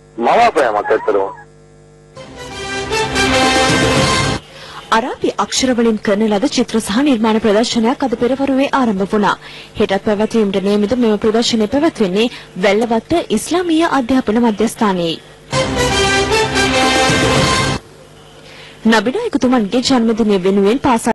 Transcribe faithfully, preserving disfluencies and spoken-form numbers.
මවාපෑමක් ඇත්තටම. අරාබි අක්ෂර වලින් කරන ලද චිත්‍ර සහ නිර්මාණ ප්‍රදර්ශනයක් අද පෙරවරුවේ ආරම්භ වුණා. හෙටත් පැවැත්වීමට නියමිත මෙම ප්‍රදර්ශනය පැවැත්වෙන්නේ වැල්ලවත්ත ඉස්ලාමීය අධ්‍යාපන මධ්‍යස්ථානයේ. නබිනා එතුමන්ගේ ජන්මදිනය වෙනුවෙන් පාසල්